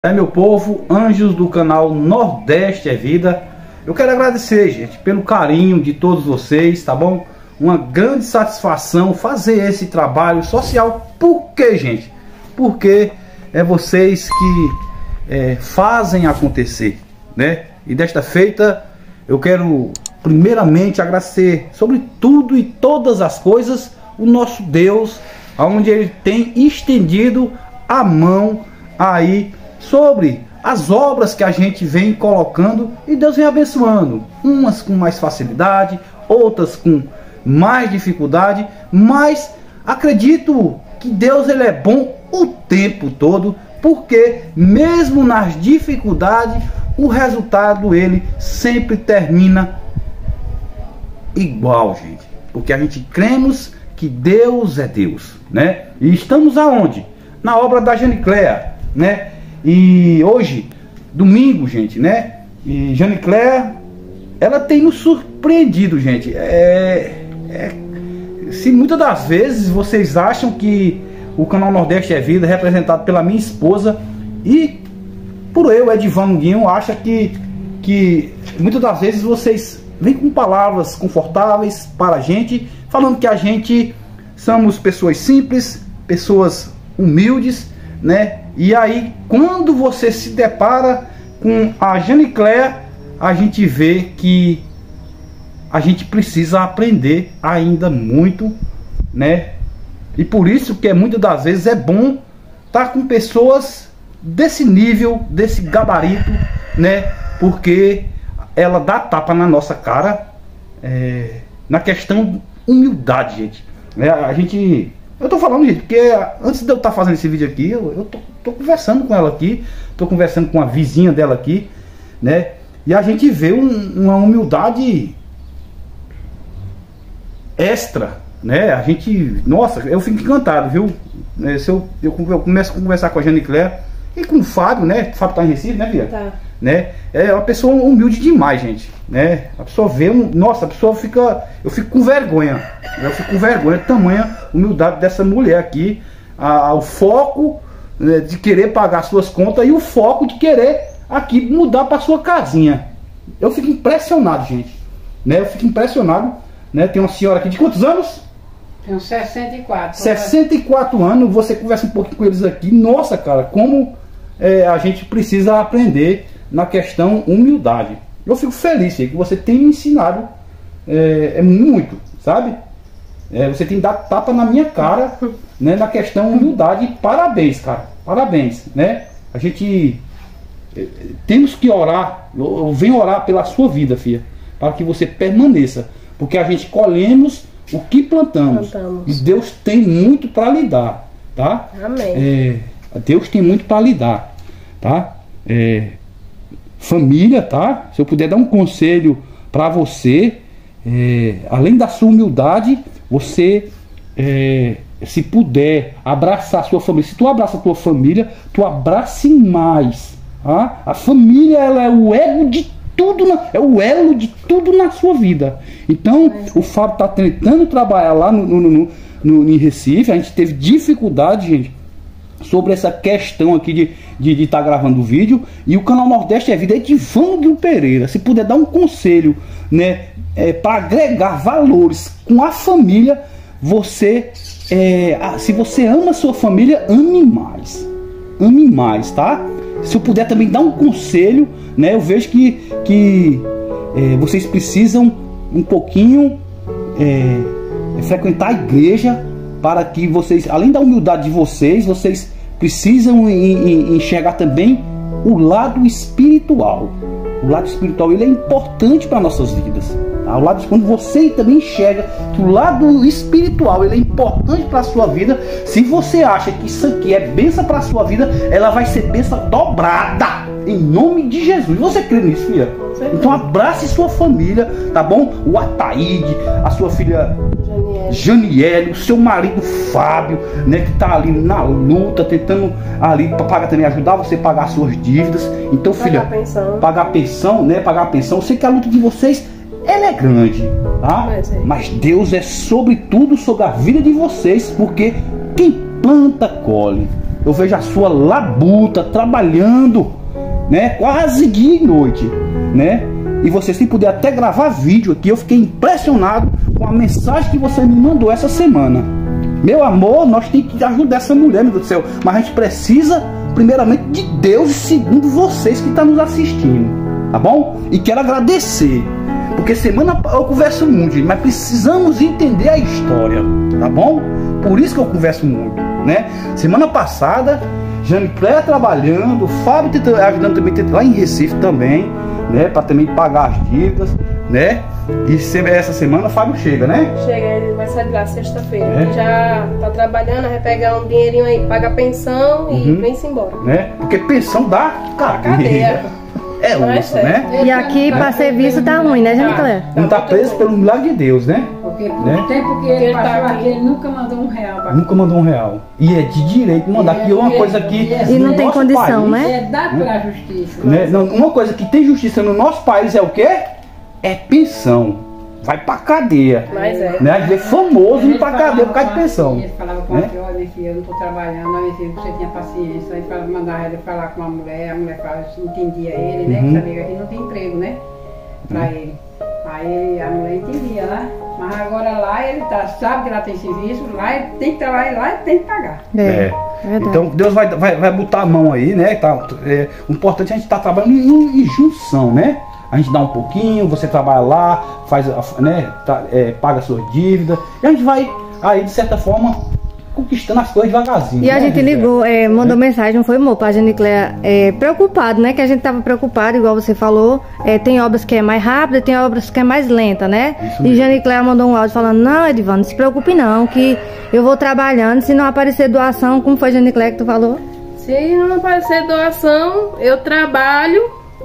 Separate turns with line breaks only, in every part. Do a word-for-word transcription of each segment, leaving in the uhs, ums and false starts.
É, meu povo, anjos do canal Nordeste é Vida. Eu quero agradecer, gente, pelo carinho de todos vocês, tá bom? Uma grande satisfação fazer esse trabalho social. Por quê, gente? Porque é vocês que é, fazem acontecer, né? E desta feita eu quero primeiramente agradecer sobre tudo e todas as coisas o nosso Deus, onde Ele tem estendido a mão aí sobre as obras que a gente vem colocando, e Deus vem abençoando, umas com mais facilidade, outras com mais dificuldade, mas acredito que Deus ele é bom o tempo todo, porque mesmo nas dificuldades o resultado ele sempre termina igual, gente, porque a gente cremos que Deus é Deus, né? E estamos aonde? Na obra da Janicléia, né? E hoje, domingo, gente, né? E Janicléia, ela tem nos surpreendido, gente. É, é, se muitas das vezes vocês acham que o canal Nordeste é Vida é representado pela minha esposa e por eu, Edivan Guinho, acha que, que muitas das vezes vocês vêm com palavras confortáveis para a gente, falando que a gente somos pessoas simples, pessoas humildes, né? E aí, quando você se depara com a Janicléia, a gente vê que a gente precisa aprender ainda muito, né? E por isso que muitas das vezes é bom estar com pessoas desse nível, desse gabarito, né? Porque ela dá tapa na nossa cara, é, na questão humildade, gente. Né? A gente... Eu tô falando, gente, porque antes de eu estar fazendo esse vídeo aqui, eu, eu tô, tô conversando com ela aqui, tô conversando com a vizinha dela aqui, né? E a gente vê um, uma humildade extra, né? A gente, nossa, eu fico encantado, viu? É, se eu, eu, eu começo a conversar com a Janicléia e com o Fábio, né? O Fábio tá em Recife, né, Bia? Tá. Né? É uma pessoa humilde demais, gente, né? A pessoa vê um, nossa, a pessoa fica, eu fico com vergonha, eu fico com vergonha de tamanha humildade dessa mulher aqui, a, o foco, né, de querer pagar suas contas e o foco de querer aqui mudar para sua casinha. Eu fico impressionado, gente, né? Eu fico impressionado, né? Tem uma senhora aqui de quantos anos?
Tem uns sessenta e quatro.
sessenta e quatro anos, você conversa um pouquinho com eles aqui, nossa, cara, como é, a gente precisa aprender na questão humildade. Eu fico feliz que você tem me ensinado é, é muito, sabe? É, você tem dado tapa na minha cara, né, na questão humildade. Parabéns, cara, parabéns, né? A gente é, temos que orar. Eu, eu venho orar pela sua vida, filha, para que você permaneça, porque a gente colhemos o que plantamos, plantamos. E Deus tem muito para lhe dar, tá?
Amém.
É, Deus tem muito para lhe dar, tá? É, família, tá? Se eu puder dar um conselho para você, é, além da sua humildade, você, é, se puder abraçar a sua família, se tu abraça a tua família, tu abrace mais, tá? A família, ela é o ego de tudo, na, é o elo de tudo na sua vida. Então, é. O Fábio tá tentando trabalhar lá no, no, no, no, em Recife. A gente teve dificuldade, gente, sobre essa questão aqui de estar de, de tá gravando o vídeo. E o canal Nordeste é Vida é de Edivan Pereira. Se puder dar um conselho, né, é, para agregar valores com a família, você, é, se você ama a sua família, ame mais. Ame mais, tá? Se eu puder também dar um conselho, né, eu vejo que, que é, vocês precisam um pouquinho é, frequentar a igreja, para que vocês, além da humildade de vocês, vocês precisam enxergar também o lado espiritual. O lado espiritual ele é importante para nossas vidas. Tá? O lado, quando você também enxerga que o lado espiritual ele é importante para a sua vida, se você acha que isso aqui é bênção para a sua vida, ela vai ser bênção dobrada, em nome de Jesus. Você crê nisso, filha? Então abrace sua família, tá bom? O Ataíde, a sua filha Janiele, o seu marido Fábio, né, que tá ali na luta, tentando ali para pagar também, ajudar você a pagar as suas dívidas. Então, filha, pagar pensão, pagar pensão, né, pagar pensão. Eu sei que a luta de vocês ela é grande, tá? Mas, é. Mas Deus é sobre tudo, sobre a vida de vocês, porque quem planta colhe. eu vejo a sua labuta trabalhando, né? Quase dia e noite, né? E você sem poder até gravar vídeo aqui. Eu fiquei impressionado com a mensagem que você me mandou essa semana. Meu amor, nós temos que ajudar essa mulher, meu Deus do céu. Mas a gente precisa, primeiramente, de Deus e segundo vocês que estão nos assistindo, tá bom? E quero agradecer, porque semana eu converso muito, gente, mas precisamos entender a história, tá bom? Por isso que eu converso muito, né? Semana passada, Janicléia trabalhando, o Fábio ajudando também lá em Recife também, né? Para também pagar as dívidas, né? E essa semana o Fábio chega, né?
Chega, ele vai sair de lá sexta-feira.
É.
Ele já tá trabalhando, vai pegar um dinheirinho aí, paga a pensão e
Uhum.
vem-se embora.
Né? Porque pensão dá cadeia.
Cadeia.
É
Mas
osso,
é.
né?
E aqui para serviço tá ruim, né, Janicléia?
Não tá preso pelo milagre de Deus, né?
Porque por
Né?
tempo que ele
Ele tá
passou
aqui.
aqui, ele nunca mandou um real pra
Nunca mandou um real. E é de direito mandar.
É,
Que é uma
é,
coisa que
é,
E não
no
tem
nosso
condição,
país,
né?
É dado pela justiça.
né? Não, uma coisa que tem justiça no nosso país é o quê? É pensão. Vai pra cadeia.
Mas é.
Né? A gente é famoso ir
Ele
pra
falava
cadeia por causa de
com a
pensão.
filha, Ele falava com
Né?
a filha, olha, minha filha, eu não tô trabalhando, não, minha filha, você tinha paciência. Aí falava, mandava ele falar com a mulher, a mulher falava, entendia ele, né?
Uhum.
Que sabia que aqui não tem emprego, né? Pra ele. Aí a mulher entendia lá. Mas agora lá ele tá, sabe que lá tem serviço, lá ele tem que trabalhar, lá ele tem que pagar.
É, verdade.
Então Deus vai, vai, vai botar a mão aí, né? Tá, é, o importante é a gente estar tá trabalhando em, em junção, né? A gente dá um pouquinho, você trabalha lá, faz, a- né? Tá, é, paga suas dívidas, e a gente vai aí, de certa forma, conquistando as coisas devagarzinho.
E a
né,
gente ligou, é, mandou mensagem, não foi, amor, pra Janicléia, é, preocupado, né? Que a gente tava preocupado, igual você falou. É, tem obras que é mais rápida, tem obras que é mais lenta, né?
Isso
E
mesmo.
Janicléia mandou um áudio falando, não, Edvan, não se preocupe não, que eu vou trabalhando, se não aparecer doação, como foi, Janicléia, que tu falou?
Se não aparecer doação, eu trabalho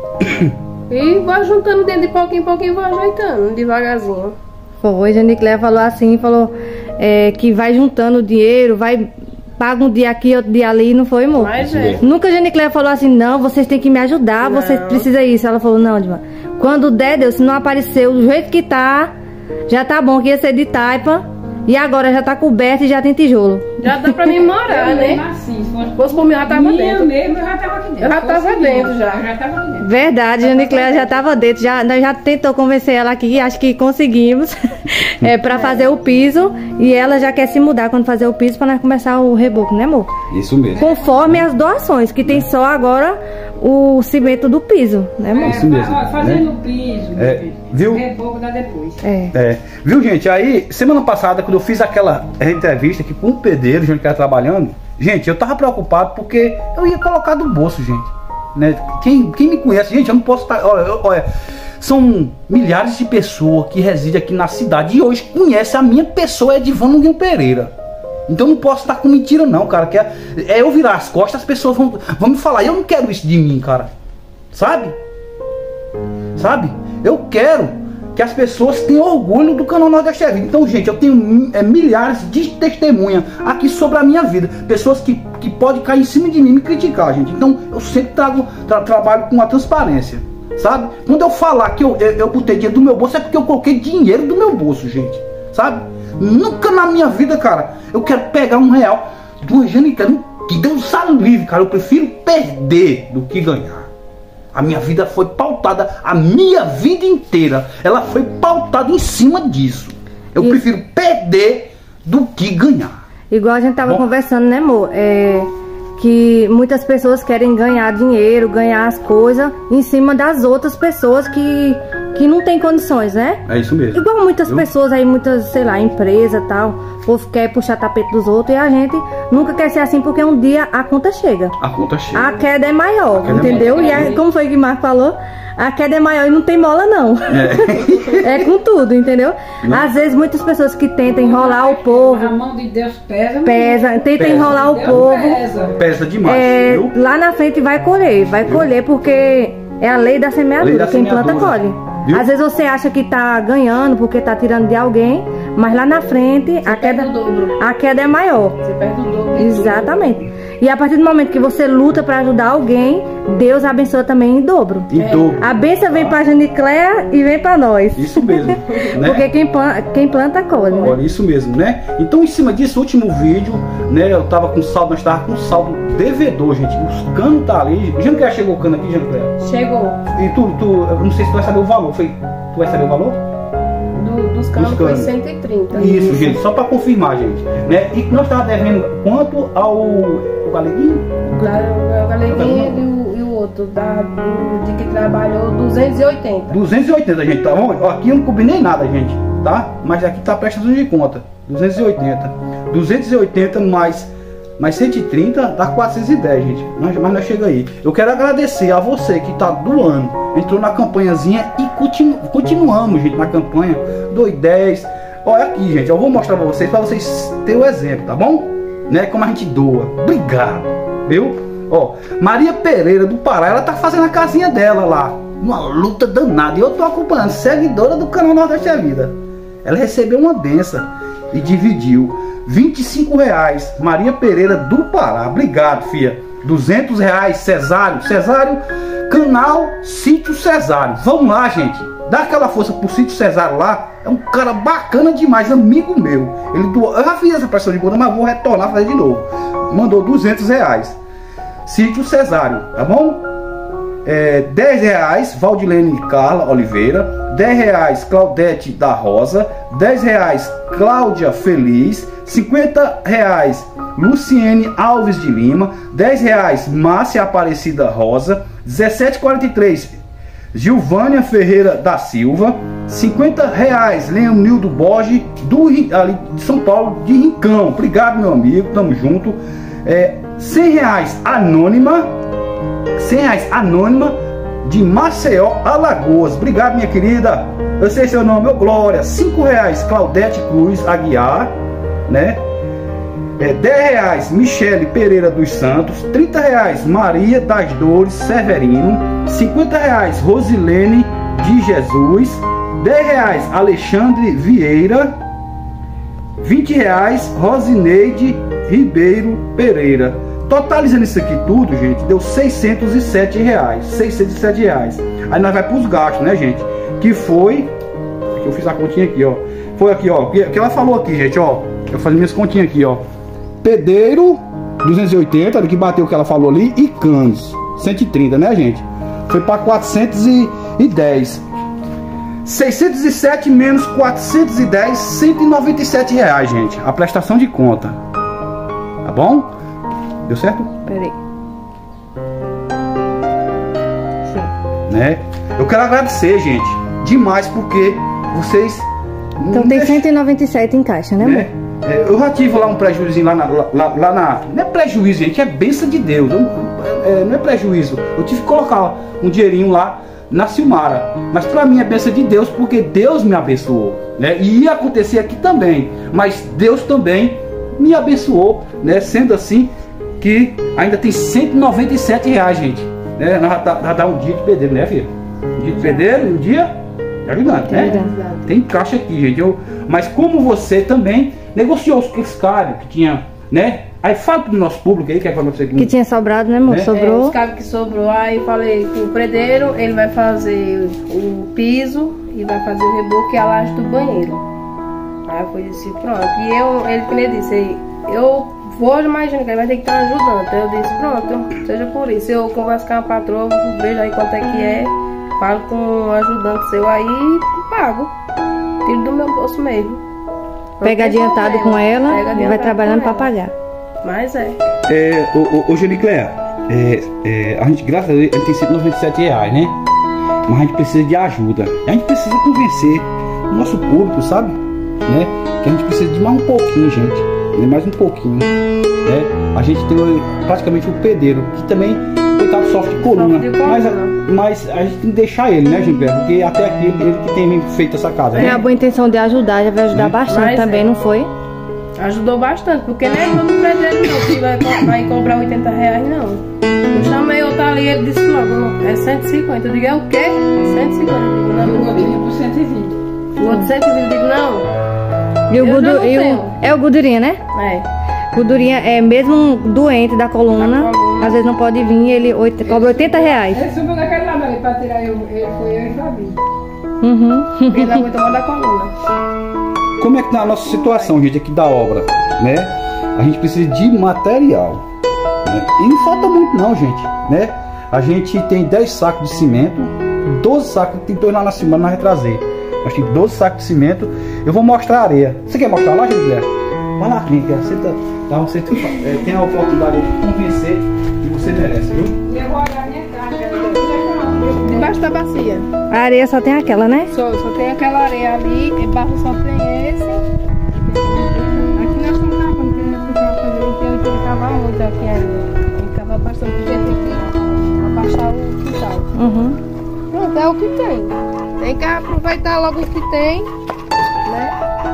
e vou juntando dentro de pouquinho em pouquinho, vou ajeitando devagarzinho.
Foi, Janicléia falou assim, falou é, que vai juntando dinheiro, vai, paga um dia aqui, outro dia ali, não foi, amor?
Mas é.
Nunca a Janicléia falou assim, não, vocês têm que me ajudar,
Não.
vocês precisam isso. Ela falou, não, Edvan, quando der, Deus, se não apareceu do jeito que tá, já tá bom, que ia ser de taipa, e agora já tá coberto e já tem tijolo.
Já dá pra mim morar,
Eu mesmo
né?
assim, se fosse
Se fosse por mim, eu já tava
minha
dentro.
mesmo, eu já tava aqui dentro.
Eu já
Se fosse
tava
minha,
dentro, já.
Eu já tava aqui dentro.
Verdade, a Janicléia já tava dentro, já, nós já tentou convencer ela aqui, acho que conseguimos, é, pra fazer o piso, e ela já quer se mudar quando fazer o piso pra nós começar o reboco, né, amor?
Isso mesmo.
Conforme as doações, que tem só agora o cimento do piso, né, amor?
Isso mesmo,
ó, fazendo
né?
o piso,
É,
meu filho.
viu?
O reboco dá depois.
É.
É, viu, gente? Aí, semana passada, quando eu fiz aquela entrevista aqui com o pedreiro, gente que era trabalhando, gente, eu tava preocupado porque eu ia colocar do bolso, gente. Né? Quem, quem me conhece, gente, eu não posso estar. Olha, eu- olha, são milhares de pessoas que residem aqui na cidade e hoje conhecem a minha pessoa, Edvan Longuinho Pereira. Então eu não posso estar com mentira, não, cara. Que é, é eu virar as costas, as pessoas vão, vão me falar. Eu não quero isso de mim, cara. Sabe? Sabe? Eu quero que as pessoas tenham orgulho do canal Nordeste é Vida. Então, gente, eu tenho é, milhares de testemunhas aqui sobre a minha vida. Pessoas que, que podem cair em cima de mim e me criticar, gente. Então, eu sempre trago, tra trabalho com a transparência, sabe? Quando eu falar que eu, eu, eu botei dinheiro do meu bolso, é porque eu coloquei dinheiro do meu bolso, gente. Sabe? Nunca na minha vida, cara, eu quero pegar um real de uma Janicléia. Que Deus sabe livre, cara. Eu prefiro perder do que ganhar. A minha vida foi pautada, a minha vida inteira, ela foi pautada em cima disso. Eu
E-
prefiro perder do que ganhar.
Igual a gente tava
Bom.
conversando, né, amor? É, que muitas pessoas querem ganhar dinheiro, ganhar as coisas em cima das outras pessoas que, que não tem condições, né?
É isso mesmo.
Igual muitas
Viu?
pessoas aí, muitas, sei lá, empresa e tal, o povo quer puxar tapete dos outros e a gente nunca quer ser assim porque um dia a conta chega.
A conta chega.
A queda é maior,
queda é
entendeu?
maior.
E aí, como foi que o Marco falou? A queda é maior e não tem mola, não. É, com tudo, entendeu? Às vezes muitas pessoas que tentam enrolar o
A
povo,
mão de Deus pesa.
pesa, tenta
Pesa.
enrolar o
Deus
povo.
pesa.
Pesa demais,
É,
viu?
lá na frente vai colher, vai colher porque é a lei da semeadura,
Lei da
quem planta
semeadura.
colhe.
Viu?
Às vezes você acha que tá ganhando porque tá tirando de alguém, mas lá na frente a queda,
perde o dobro.
a queda é maior.
Você perde o dobro.
Exatamente. E a partir do momento que você luta para ajudar alguém, Deus abençoa também em dobro.
Em dobro.
A bênção vem para a Janicléia e vem para nós.
Isso mesmo, né?
Porque quem planta, quem planta colhe, né?
Olha, isso mesmo, né? Então, em cima disso, último vídeo, né? Eu tava com saldo, nós tava com saldo devedor, gente. Os canos tá ali. Janicléia chegou o cano aqui, Janicléia?
Chegou.
E tu, tu, eu não sei se tu vai saber o valor. Foi, tu vai saber o valor?
Do, dos canos
Dos
foi
canos.
cento e trinta.
Isso, gente, só pra confirmar, gente. Né? E nós tava devendo quanto ao o Galeguinho?
O Galeguinho e o, e o outro, da, do, de que trabalhou, duzentos e oitenta.
duzentos e oitenta, gente, tá bom? Ó, aqui eu não combinei nada, gente, tá? Mas aqui tá a prestação de conta. duzentos e oitenta. duzentos e oitenta mais, mais cento e trinta dá quatrocentos e dez, gente. Mas, mas nós chega aí. Eu quero agradecer a você que tá doando. Entrou na campanhazinha e continu, continuamos, gente, na campanha. dois dez. Olha aqui, gente, eu vou mostrar pra vocês, pra vocês terem o exemplo, tá bom? Né? Como a gente doa. Obrigado, viu? Ó, Maria Pereira do Pará, ela tá fazendo a casinha dela lá. Uma luta danada. E eu tô acompanhando, seguidora do canal Nordeste é Vida. Ela recebeu uma benção e dividiu. vinte e cinco reais. Maria Pereira do Pará. Obrigado, filha. duzentos reais, Cesário. Cesário, canal Sítio Cesário. Vamos lá, gente. Dá aquela força pro Sítio Cesário lá. É um cara bacana demais, amigo meu. Ele doou. Eu já fiz essa prestação de conta, mas vou retornar, fazer de novo. Mandou duzentos reais. Sítio Cesário, tá bom? É, dez reais, Valdilene Carla Oliveira. dez reais, Claudete da Rosa. dez reais, Cláudia Feliz. cinquenta reais, Luciene Alves de Lima. dez reais, Márcia Aparecida Rosa. dezessete reais e quarenta e três centavos, Gilvânia Ferreira da Silva. cinquenta reais, Leonildo Borges do, ali de São Paulo, de Rincão. Obrigado, meu amigo, tamo junto. É, cem reais, Anônima. cem reais, Anônima de Maceió, Alagoas. Obrigado, minha querida. Eu sei seu nome, ô Glória. cinco reais, Claudete Cruz Aguiar, né? É, dez reais, Michele Pereira dos Santos. trinta reais, Maria das Dores Severino. cinquenta reais, Rosilene de Jesus. dez reais, Alexandre Vieira. vinte reais, Rosineide Ribeiro Pereira. Totalizando isso aqui tudo, gente, deu seiscentos e sete reais. seiscentos e sete reais. Aí nós vai para os gastos, né, gente? Que foi... Eu fiz a continha aqui, ó. Foi aqui, ó. Que, que ela falou aqui, gente, ó. Eu falei minhas continhas aqui, ó. Pedreiro, duzentos e oitenta, que bateu o que ela falou ali. E canos, cento e trinta, né, gente? Foi para quatrocentos e dez. seiscentos e sete menos quatrocentos e dez, cento e noventa e sete reais, gente. A prestação de conta. Tá bom? Deu certo?
Peraí. Sim.
Né? Eu quero agradecer, gente, demais, porque vocês...
Então tem cento e noventa e sete em caixa, né, amor?
Né? É, eu já tive lá um prejuízo lá na, lá, lá na... Não é prejuízo, gente, é bênção de Deus. Eu, é, não é prejuízo. Eu tive que colocar um dinheirinho lá na Silmara. Mas pra mim é bênção de Deus, porque Deus me abençoou, né? E ia acontecer aqui também. Mas Deus também me abençoou, né? Sendo assim, que ainda tem cento e noventa e sete reais, gente. Né? Nós já, já dá um dia de pedreiro, né, filha? Um dia de pedreiro e um dia de ajudante, né? Tem caixa aqui, gente. Eu, mas como você também negociou os caras que tinha, né? Aí fala pro nosso público aí, que é pra você
que tinha sobrado, né, amor?
Né?
Sobrou.
É, os cabos que sobrou, aí falei que o predeiro, ele vai fazer o piso e vai fazer o reboco e a laje do banheiro. Aí eu fui assim, pronto. E eu, ele, como ele disse, eu vou imaginar que ele vai ter que estar ajudando. Então eu disse, pronto, seja por isso. Eu converso com a patroa, vejo aí quanto é que é, falo com um ajudante seu aí e pago. Tiro do meu bolso mesmo. Não
Pega adiantado com ela e vai trabalhando para
ela.
pagar.
Mas é.
É, ô, ô, ô Janicléia, é, é, a gente, graças a Deus, tem cento e noventa e sete reais, né? Mas a gente precisa de ajuda. A gente precisa convencer o nosso público, sabe? Né? Que a gente precisa de mais um pouquinho, gente. Né? Mais um pouquinho. Né? A gente tem praticamente o pedreiro, que também coitado sofre de coluna.
Sofre de coluna.
Mas, mas a gente tem que deixar ele, né, Janicléia? Porque até aqui ele, ele que tem feito essa casa.
Tem
Né?
a boa intenção de ajudar, já vai ajudar
Né?
bastante
Mas
também,
é.
não foi?
Ajudou bastante, porque nem é todo predeiro não, que vai, vai cobrar oitenta reais não. Eu chamei outro ali, ele disse logo, não, é cento e cinquenta. Eu digo, é o quê? cento e cinquenta. Eu digo, não,
Eu
meu
botei
filho.
por cento e vinte.
O outro cento e vinte, eu digo, não.
E o
Eu
gordu-
já não
e o-
tenho.
é o gordurinha, né?
É.
Gordurinha é mesmo doente da coluna,
Da coluna.
às vezes não pode vir, ele oit- cobra oitenta reais.
Ele subiu daquele lado ali pra tirar eu, ele foi eu e Fabi.
Uhum.
Ele aguenta mais da coluna.
Como é que tá a nossa situação, gente, aqui da obra, né? A gente precisa de material, né? E não falta muito não, gente, né? A gente tem dez sacos de cimento, doze sacos, tem dois lá na semana, nós vai trazer. Nós temos doze sacos de cimento. Eu vou mostrar a areia. Você quer mostrar lá, gente? Vai lá, vem, quer. Senta, dá você é, tem a oportunidade de convencer que você merece, viu?
E eu vou olhar a minha casa.
Debaixo da bacia.
A areia só tem aquela, né?
Só, só tem aquela areia ali, embaixo só tem esse. Aqui nós estamos cavando, que ele ficava fazendo inteiro, que ele cava muito aqui ainda. Ele cava bastante tempo aqui, pra baixar o quintal.
Uhum.
Pronto, é o que tem. Tem que aproveitar logo o que tem, né?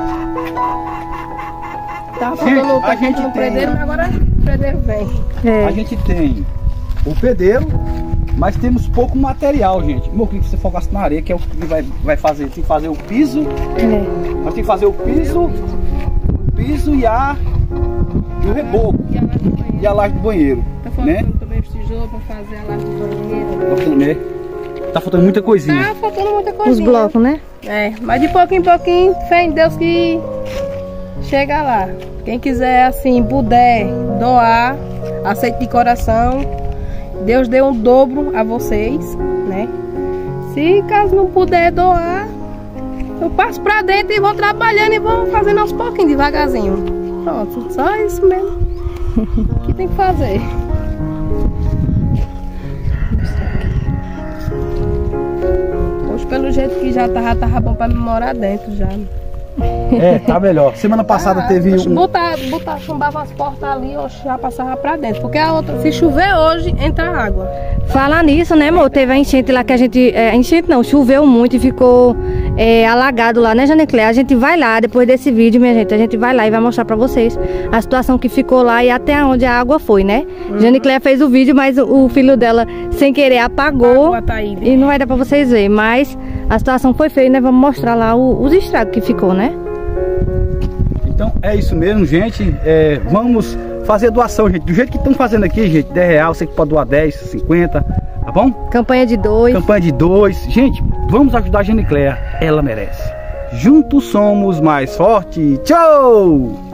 Tava
Gente,
faltando
a
o
gente
no
tem-
predeiro, mas agora o predeiro vem.
É.
A gente tem o pedreiro, mas temos pouco material, gente. Meu, eu queria que você focasse na areia, que é o que vai, vai fazer. Tem que fazer o piso.
É.
Nós temos que fazer o piso, o piso e a e o reboco
E a laje do banheiro.
e a laje do banheiro,
Tá faltando
né?
também os tijolos pra fazer a laje do banheiro.
Tá faltando, né? Tá faltando muita coisinha.
Tá faltando muita
Os
coisinha.
blocos, né?
É, mas de pouquinho em pouquinho, fé em Deus que chega lá. Quem quiser, assim, puder doar, aceite de coração. Deus dê um dobro a vocês, né? Se caso não puder doar, eu passo pra dentro e vou trabalhando e vou fazendo aos pouquinhos, devagarzinho. Pronto, só isso mesmo que tem que fazer. Hoje, pelo jeito que já tava, tava bom pra me morar dentro já.
É, tá melhor. Semana passada
Ah,
teve um.
Botar, botar, chumbava as portas ali, eu já passava pra dentro. Porque a outra, se chover hoje, entra água.
Falar nisso, né, amor? Teve a enchente lá que a gente. É, enchente não, choveu muito e ficou é, alagado lá, né, Janicléia? A gente vai lá, depois desse vídeo, minha gente, a gente vai lá e vai mostrar pra vocês a situação que ficou lá e até onde a água foi, né? Uhum. Janicléia fez o vídeo, mas o filho dela, sem querer, apagou.
Água tá aí, né?
E não vai dar pra vocês verem, mas a situação foi feia, né? Vamos mostrar lá o- os estragos que ficou, né?
Então é isso mesmo, gente. É, vamos fazer doação, gente. Do jeito que estão fazendo aqui, gente, dez reais, você que pode doar dez, cinquenta, tá bom?
Campanha de dois.
Campanha de dois. Gente, vamos ajudar a Janicléia. Ela merece. Juntos somos mais fortes. Tchau!